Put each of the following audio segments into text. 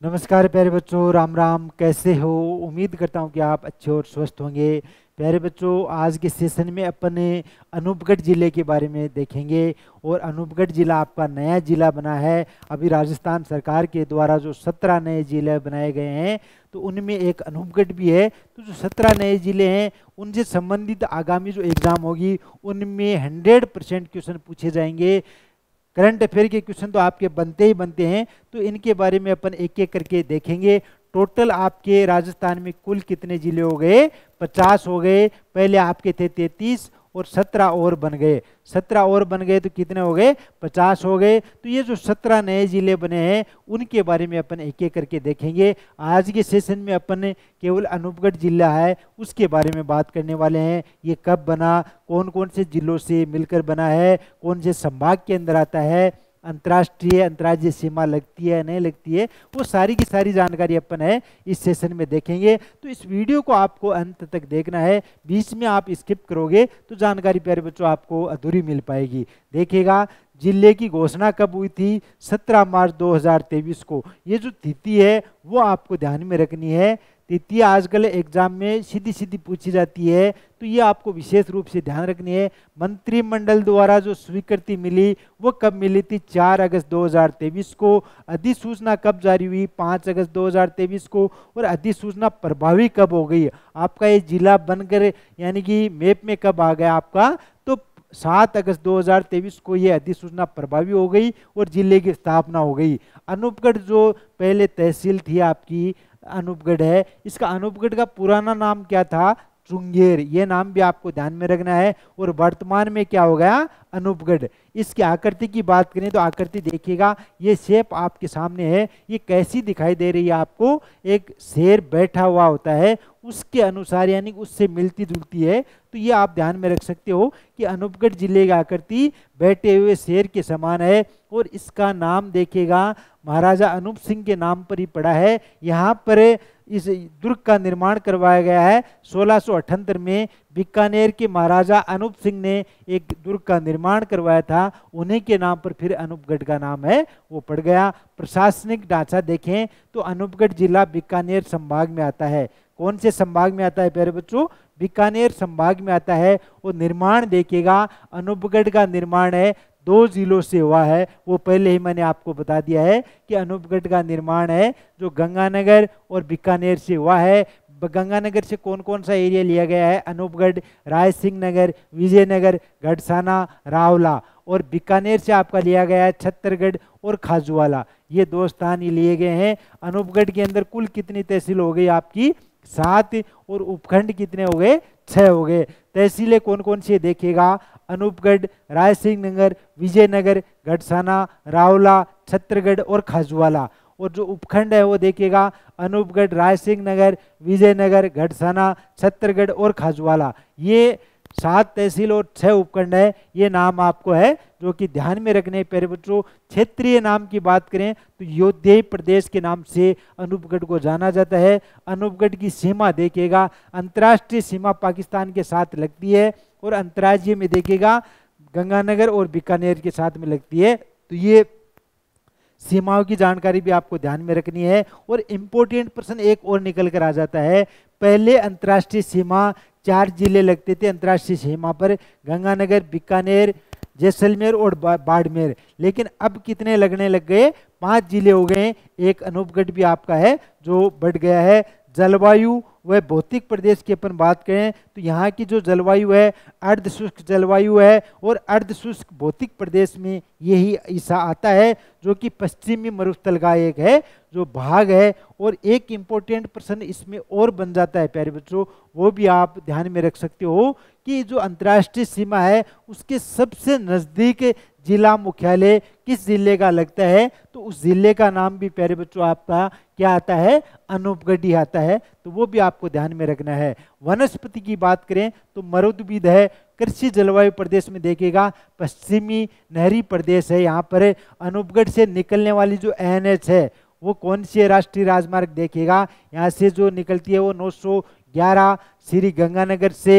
नमस्कार प्यारे बच्चों, राम राम। कैसे हो? उम्मीद करता हूँ कि आप अच्छे और स्वस्थ होंगे। प्यारे बच्चों, आज के सेशन में अपन अनूपगढ़ ज़िले के बारे में देखेंगे। और अनूपगढ़ ज़िला आपका नया ज़िला बना है। अभी राजस्थान सरकार के द्वारा जो 17 नए ज़िले बनाए गए हैं, तो उनमें एक अनूपगढ़ भी है। तो जो 17 नए ज़िले हैं, उनसे संबंधित आगामी जो एग्ज़ाम होगी, उनमें 100% क्वेश्चन पूछे जाएंगे। करंट अफेयर के क्वेश्चन तो आपके बनते ही बनते हैं, तो इनके बारे में अपन एक एक करके देखेंगे। टोटल आपके राजस्थान में कुल कितने जिले हो गए? 50 हो गए। पहले आपके थे 33 और 17 और बन गए। 17 और बन गए तो कितने हो गए? 50 हो गए। तो ये जो 17 नए जिले बने हैं, उनके बारे में अपन एक एक करके देखेंगे। आज के सेशन में अपन केवल अनूपगढ़ जिला है उसके बारे में बात करने वाले हैं। ये कब बना, कौन कौन से जिलों से मिलकर बना है, कौन से संभाग के अंदर आता है, अंतर्राष्ट्रीय अंतर्राज्यीय सीमा लगती है नहीं लगती है, वो सारी की सारी जानकारी अपन है इस सेशन में देखेंगे। तो इस वीडियो को आपको अंत तक देखना है। बीच में आप स्किप करोगे तो जानकारी प्यारे बच्चों आपको अधूरी मिल पाएगी। देखिएगा, जिले की घोषणा कब हुई थी? 17 मार्च 2023 को। ये जो तिथि है वो आपको ध्यान में रखनी है। तिथि आजकल एग्जाम में सीधी सीधी पूछी जाती है, तो ये आपको विशेष रूप से ध्यान रखनी है। मंत्रिमंडल द्वारा जो स्वीकृति मिली वो कब मिली थी? 4 अगस्त 2023 को। अधिसूचना कब जारी हुई? 5 अगस्त 2023 को। और अधिसूचना प्रभावी कब हो गई? आपका ये जिला बनकर यानी कि मैप में कब आ गया आपका? तो 7 अगस्त 2023 को ये अधिसूचना प्रभावी हो गई और जिले की स्थापना हो गई। अनूपगढ़ जो पहले तहसील थी आपकी अनूपगढ़ है, इसका अनूपगढ़ का पुराना नाम क्या था? चुंगेर। ये नाम भी आपको ध्यान में रखना है। और वर्तमान में क्या हो गया? अनूपगढ़। इसकी आकृति की बात करें तो आकृति देखिएगा, ये शेप आपके सामने है। ये कैसी दिखाई दे रही है आपको? एक शेर बैठा हुआ होता है, उसके अनुसार यानी उससे मिलती जुलती है। तो ये आप ध्यान में रख सकते हो कि अनूपगढ़ जिले की आकृति बैठे हुए शेर के समान है। और इसका नाम देखिएगा, महाराजा अनूप सिंह के नाम पर ही पड़ा है। यहाँ पर इस दुर्ग का निर्माण करवाया गया है 1678 में। बीकानेर के महाराजा अनूप सिंह ने एक दुर्ग का निर्माण करवाया था, उन्हीं के नाम पर फिर अनूपगढ़ का नाम है वो पड़ गया। प्रशासनिक ढांचा देखें तो अनूपगढ़ जिला बीकानेर संभाग में आता है। कौन से संभाग में आता है प्यारे बच्चों? बीकानेर संभाग में आता है। और निर्माण देखिएगा, अनूपगढ़ का निर्माण है 2 जिलों से हुआ है। वो पहले ही मैंने आपको बता दिया है कि अनूपगढ़ का निर्माण है जो गंगानगर और बीकानेर से हुआ है। गंगानगर से कौन कौन सा एरिया लिया गया है? अनूपगढ़, राय सिंह नगर, विजयनगर, गढ़साना, रावला। और बीकानेर से आपका लिया गया है छत्तरगढ़ और खाजूवाला। ये 2 स्थान ही लिए गए हैं। अनूपगढ़ के अंदर कुल कितनी तहसील हो गई आपकी? 7। और उपखंड कितने हो गए? 6 हो गए। तहसीलें कौन कौन सी देखिएगा? अनूपगढ़, राय सिंह नगर, विजयनगर, गढ़साना, रावला, छत्तरगढ़ और खाजूवाला। और जो उपखंड है वो देखिएगा, अनूपगढ़, राय सिंह नगर, विजयनगर, गढ़साना, छत्तरगढ़ और खाजूवाला। ये 7 तहसील और 6 उपखंड है। ये नाम आपको है जो कि ध्यान में रखने प्यारे बच्चों। क्षेत्रीय नाम की बात करें तो योधेय प्रदेश के नाम से अनूपगढ़ को जाना जाता है। अनूपगढ़ की सीमा देखिएगा, अंतर्राष्ट्रीय सीमा पाकिस्तान के साथ लगती है और अंतर्राज्यीय में देखिएगा गंगानगर और बीकानेर के साथ में लगती है। तो ये सीमाओं की जानकारी भी आपको ध्यान में रखनी है। और इम्पोर्टेंट प्रश्न एक और निकल कर आ जाता है। पहले अंतर्राष्ट्रीय सीमा 4 जिले लगते थे अंतर्राष्ट्रीय सीमा पर, गंगानगर, बीकानेर, जैसलमेर और बाड़मेर। लेकिन अब कितने लगने लग गए? 5 जिले हो गए। एक अनूपगढ़ भी आपका है जो बढ़ गया है। जलवायु व भौतिक प्रदेश की अपन बात करें तो यहाँ की जो जलवायु है अर्ध शुष्क जलवायु है। और अर्ध शुष्क भौतिक प्रदेश में यही हिस्सा आता है जो कि पश्चिमी मरुस्थल का एक है जो भाग है। और एक इम्पोर्टेंट प्रश्न इसमें और बन जाता है प्यारे बच्चों, वो भी आप ध्यान में रख सकते हो कि जो अंतर्राष्ट्रीय सीमा है उसके सबसे नज़दीक जिला मुख्यालय किस जिले का लगता है? तो उस जिले का नाम भी प्यारे बच्चों आपका क्या आता है? अनूपगढ़ ही आता है। तो वो भी आपको ध्यान में रखना है। वनस्पति की बात करें तो मरुद्भिद है। कृषि जलवायु प्रदेश में देखिएगा पश्चिमी नहरी प्रदेश है। यहाँ पर अनूपगढ़ से निकलने वाली जो NH है वो कौन सी है? राष्ट्रीय राजमार्ग देखिएगा, यहाँ से जो निकलती है वो 911 श्री गंगानगर से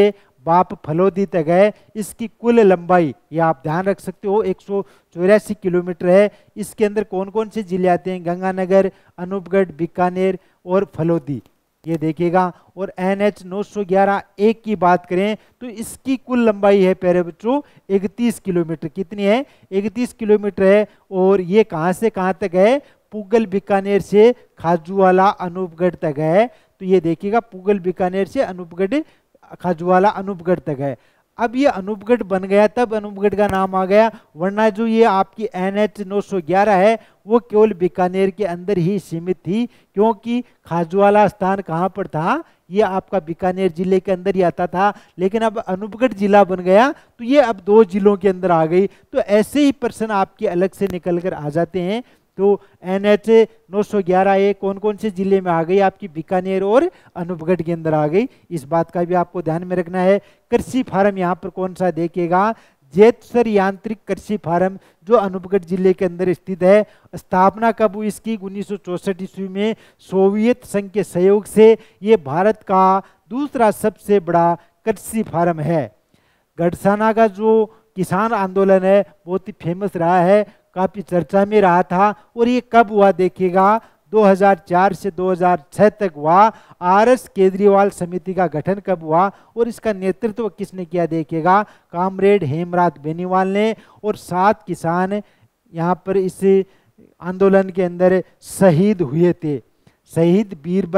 बाप फलोदी तक है। इसकी कुल लंबाई ये आप ध्यान रख सकते हो 184 किलोमीटर है। इसके अंदर कौन कौन से जिले आते हैं? गंगानगर, अनूपगढ़, बीकानेर और फलोदी, ये देखिएगा। और NH 911 एक की बात करें तो इसकी कुल लंबाई है प्यारे बच्चों 31 किलोमीटर। कितनी है? 31 किलोमीटर है। और ये कहाँ से कहाँ तक है? पूगल बीकानेर से खाजूवाला अनूपगढ़ तक है। तो ये देखिएगा पूगल बीकानेर से अनूपगढ़ खाजूवाला अनूपगढ़ तक है। अब ये अनूपगढ़ बन गया तब अनूपगढ़ का नाम आ गया, वरना जो ये आपकी NH 911 है वो केवल बीकानेर के अंदर ही सीमित थी, क्योंकि खाजूवाला स्थान कहाँ पर था? ये आपका बीकानेर जिले के अंदर ही आता था। लेकिन अब अनूपगढ़ जिला बन गया तो ये अब 2 जिलों के अंदर आ गई। तो ऐसे ही प्रश्न आपके अलग से निकल कर आ जाते हैं। तो NH 911 ये कौन कौन से जिले में आ गई? आपकी बीकानेर और अनूपगढ़ के अंदर आ गई। इस बात का भी आपको ध्यान में रखना है। कृषि फार्म यहाँ पर कौन सा देखिएगा? जेतसर यांत्रिक कृषि फार्म जो अनूपगढ़ जिले के अंदर स्थित है। स्थापना कब हुई इसकी? 1964 ईस्वी में सोवियत संघ के सहयोग से। ये भारत का दूसरा सबसे बड़ा कृषि फार्म है। गडसाना का जो किसान आंदोलन है बहुत ही फेमस रहा है, काफी चर्चा में रहा था। और ये कब हुआ देखिएगा? 2004 से 2006 तक हुआ। RS केजरीवाल समिति का गठन कब हुआ और इसका नेतृत्व किसने किया देखिएगा? कामरेड हेमराज बेनीवाल ने। और 7 किसान यहाँ पर इस आंदोलन के अंदर शहीद हुए थे। शहीद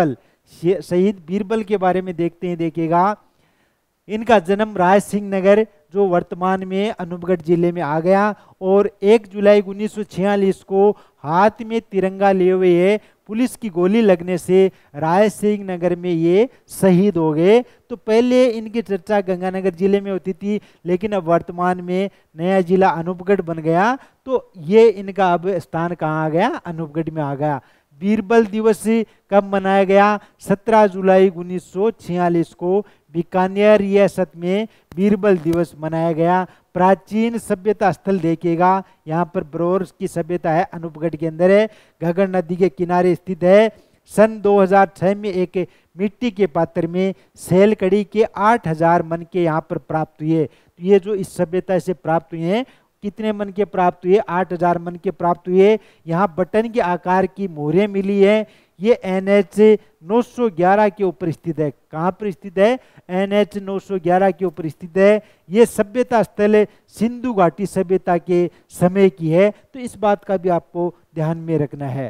बीरबल के बारे में देखते हैं, देखिएगा। इनका जन्म राय सिंह नगर जो वर्तमान में अनूपगढ़ जिले में आ गया। और 1 जुलाई 1946 को हाथ में तिरंगा लिए हुए पुलिस की गोली लगने से राय सिंह नगर में ये शहीद हो गए। तो पहले इनकी चर्चा गंगानगर जिले में होती थी, लेकिन अब वर्तमान में नया जिला अनूपगढ़ बन गया तो ये इनका अब स्थान कहाँ आ गया? अनूपगढ़ में आ गया। बीरबल दिवस कब मनाया गया? 17 जुलाई 1946 को बीकानेर रियासत में बीरबल दिवस मनाया गया। प्राचीन सभ्यता स्थल देखिएगा, यहाँ पर ब्रोर की सभ्यता है, अनूपगढ़ के अंदर है, घग्गर नदी के किनारे स्थित है। सन 2006 में एक मिट्टी के पात्र में सैलकड़ी के 8000 मन के यहाँ पर प्राप्त हुए। तो ये जो इस सभ्यता से प्राप्त हुए हैं, कितने मन के प्राप्त हुए? 8000 मन के प्राप्त हुए। यहाँ बटन के आकार की मोहरें मिली है। ये NH 911 के ऊपर स्थित है। कहाँ पर स्थित है? NH 911 के ऊपर स्थित है। ये सभ्यता स्थल सिंधु घाटी सभ्यता के समय की है। तो इस बात का भी आपको ध्यान में रखना है।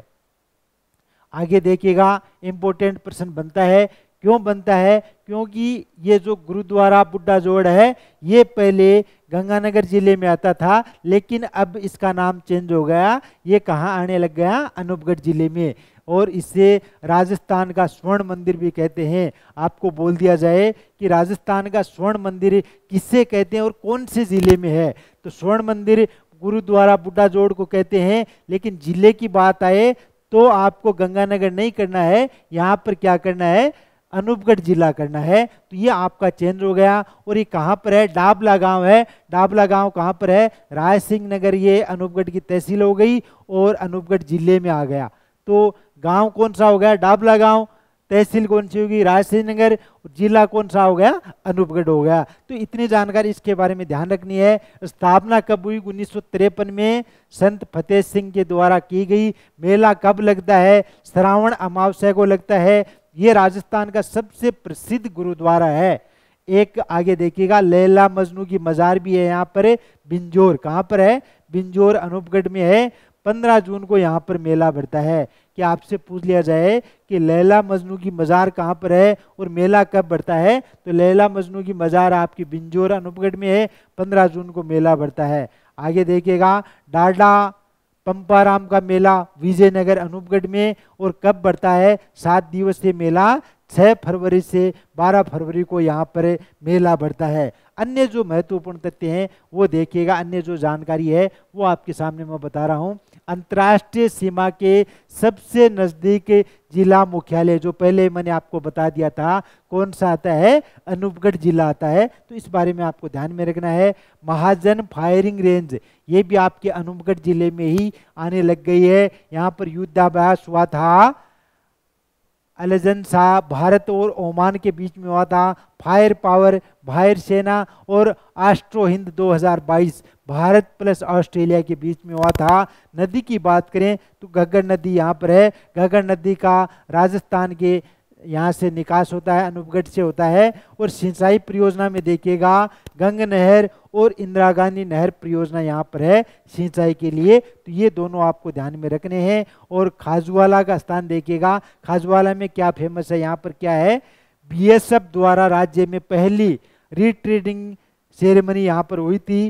आगे देखिएगा, इंपॉर्टेंट प्रश्न बनता है। क्यों बनता है? क्योंकि ये जो गुरुद्वारा बुड्ढा जोड़ है ये पहले गंगानगर जिले में आता था, लेकिन अब इसका नाम चेंज हो गया। ये कहाँ आने लग गया? अनूपगढ़ जिले में। और इसे राजस्थान का स्वर्ण मंदिर भी कहते हैं। आपको बोल दिया जाए कि राजस्थान का स्वर्ण मंदिर किसे कहते हैं और कौन से जिले में है, तो स्वर्ण मंदिर गुरुद्वारा बुड्ढा जोड़ को कहते हैं। लेकिन जिले की बात आए तो आपको गंगानगर नहीं करना है, यहाँ पर क्या करना है? अनूपगढ़ जिला करना है। तो ये आपका चेंज हो गया। और ये कहाँ पर है? डाबला गांव है। डाबला गांव कहाँ पर है? राय सिंह नगर, ये अनूपगढ़ की तहसील हो गई और अनूपगढ़ जिले में आ गया। तो गांव कौन सा हो गया? डाबला गांव। तहसील कौन सी होगी? राय सिंह नगर। जिला कौन सा हो गया? अनूपगढ़ हो गया। तो इतनी जानकारी इसके बारे में ध्यान रखनी है। स्थापना कब हुई? 1953 में संत फतेह सिंह के द्वारा की गई। मेला कब लगता है? श्रावण अमावस्या को लगता है। ये राजस्थान का सबसे प्रसिद्ध गुरुद्वारा है। एक आगे देखिएगा, लैला मजनू की मजार भी है यहाँ पर, बिंजोर। कहाँ पर है? बिंजोर अनूपगढ़ में है। 15 जून को यहाँ पर मेला भरता है। कि आपसे पूछ लिया जाए कि लैला मजनू की मजार कहाँ पर है और मेला कब भरता है, तो लैला मजनू की मजार आपकी बिंजोर अनूपगढ़ में है। 15 जून को मेला भरता है। आगे देखिएगा, डाडा पंपाराम का मेला विजयनगर अनूपगढ़ में, और कब बढ़ता है? 7 दिवसीय मेला 6 फरवरी से 12 फरवरी को यहाँ पर मेला बढ़ता है। अन्य जो महत्वपूर्ण तथ्य हैं वो देखिएगा, अन्य जो जानकारी है वो आपके सामने मैं बता रहा हूँ। अंतर्राष्ट्रीय सीमा के सबसे नजदीक जिला मुख्यालय जो पहले मैंने आपको बता दिया था, कौन सा आता है? अनूपगढ़ जिला आता है। तो इस बारे में आपको ध्यान में रखना है। महाजन फायरिंग रेंज ये भी आपके अनूपगढ़ जिले में ही आने लग गई है। यहाँ पर युद्धाभ्यास हुआ था अलेजेंसा भारत और ओमान के बीच में हुआ था। फायर पावर वायु सेना और Austro Hind 2022 Bharat plus Australia के बीच में हुआ था। नदी की बात करें तो घग्गर नदी यहाँ पर है। घग्गर नदी का राजस्थान के यहाँ से निकास होता है, अनूपगढ़ से होता है। और सिंचाई परियोजना में देखिएगा गंग नहर और इंदिरा गांधी नहर परियोजना यहाँ पर है सिंचाई के लिए, तो ये दोनों आपको ध्यान में रखने हैं। और खाजूवाला का स्थान देखिएगा, खाजूवाला में क्या फेमस है, यहाँ पर क्या है, बीएसएफ द्वारा राज्य में पहली रिट्रीटिंग सेरेमनी यहाँ पर हुई थी।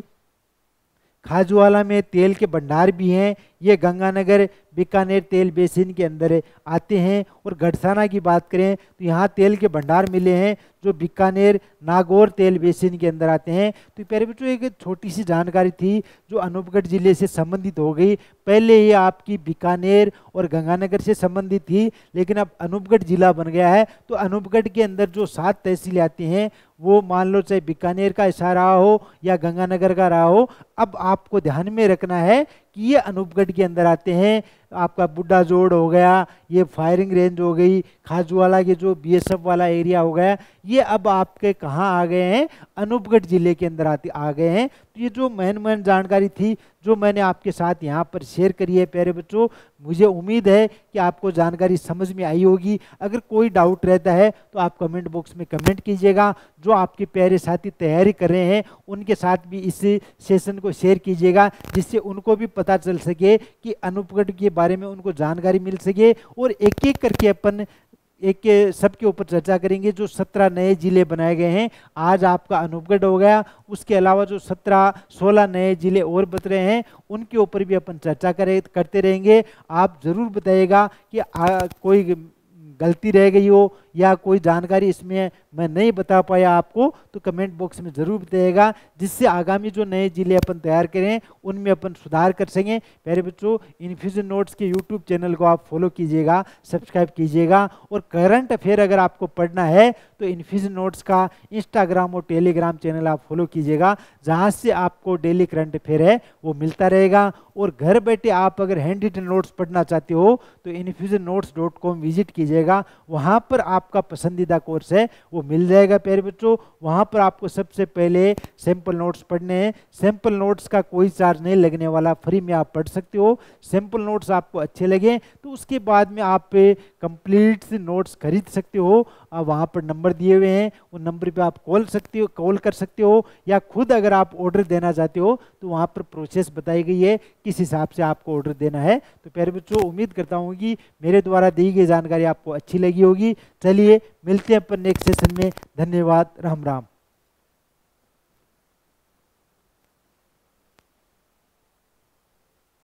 खाजूवाला में तेल के भंडार भी हैं, ये गंगानगर बीकानेर तेल बेसिन के अंदर आते हैं। और गढ़साना की बात करें तो यहाँ तेल के भंडार मिले हैं जो बीकानेर नागौर तेल बेसिन के अंदर आते हैं। तो प्यारे बच्चों एक छोटी सी जानकारी थी जो अनूपगढ़ जिले से संबंधित हो गई। पहले ये आपकी बीकानेर और गंगानगर से संबंधित थी, लेकिन अब अनूपगढ़ जिला बन गया है। तो अनूपगढ़ के अंदर जो 7 तहसीलें आती हैं वो मान लो चाहे बीकानेर का हिस्सा रहा हो या गंगानगर का रहा हो, अब आपको ध्यान में रखना है कि ये अनूपगढ़ के अंदर आते हैं। आपका बुड्ढा जोड़ हो गया, ये फायरिंग रेंज हो गई, खाजूवाला के जो बीएसएफ वाला एरिया हो गया, ये अब आपके कहाँ आ गए हैं, अनूपगढ़ जिले के अंदर आ गए हैं। तो ये जो महन जानकारी थी जो मैंने आपके साथ यहाँ पर शेयर करी है प्यारे बच्चों, मुझे उम्मीद है कि आपको जानकारी समझ में आई होगी। अगर कोई डाउट रहता है तो आप कमेंट बॉक्स में कमेंट कीजिएगा। जो आपके प्यारे साथी तैयारी कर रहे हैं उनके साथ भी इस सेशन को शेयर कीजिएगा, जिससे उनको भी पता चल सके कि अनूपगढ़ के बारे में उनको जानकारी मिल सके। और एक एक करके अपन एक सबके ऊपर चर्चा करेंगे। जो 17 नए जिले बनाए गए हैं, आज आपका अनूपगढ़ हो गया, उसके अलावा जो 17-16 नए जिले और बच रहे हैं उनके ऊपर भी अपन चर्चा करते रहेंगे। आप जरूर बताइएगा कि कोई गलती रह गई हो या कोई जानकारी इसमें मैं नहीं बता पाया आपको, तो कमेंट बॉक्स में ज़रूर बताइएगा, जिससे आगामी जो नए जिले अपन तैयार करें उनमें अपन सुधार कर सकें। प्यारे बच्चों, इन्फ्यूजन नोट्स के यूट्यूब चैनल को आप फॉलो कीजिएगा, सब्सक्राइब कीजिएगा। और करंट अफेयर अगर आपको पढ़ना है तो इन्फ्यूजन नोट्स का इंस्टाग्राम और टेलीग्राम चैनल आप फॉलो कीजिएगा, जहाँ से आपको डेली करंट अफेयर है वो मिलता रहेगा। और घर बैठे आप अगर हैंड रिटन नोट्स पढ़ना चाहते हो तो infusionnotes.com विजिट कीजिएगा, वहाँ पर आपका पसंदीदा कोर्स है वो मिल जाएगा। प्यारे बच्चों, वहाँ पर आपको सबसे पहले सैंपल नोट्स पढ़ने हैं। सैंपल नोट्स का कोई चार्ज नहीं लगने वाला, फ्री में आप पढ़ सकते हो। सैंपल नोट्स आपको अच्छे लगे तो उसके बाद में आप कंप्लीट नोट्स खरीद सकते हो। वहाँ पर नंबर दिए हुए हैं, उन नंबर पे आप कॉल कर सकते हो, या खुद अगर आप ऑर्डर देना चाहते हो तो वहाँ पर प्रोसेस बताई गई है किस हिसाब से आपको ऑर्डर देना है। तो प्यारे बच्चों, उम्मीद करता हूँ कि मेरे द्वारा दी गई जानकारी आपको अच्छी लगी होगी। चलिए मिलते हैं अपन नेक्स्ट सेशन में। धन्यवाद, राम राम।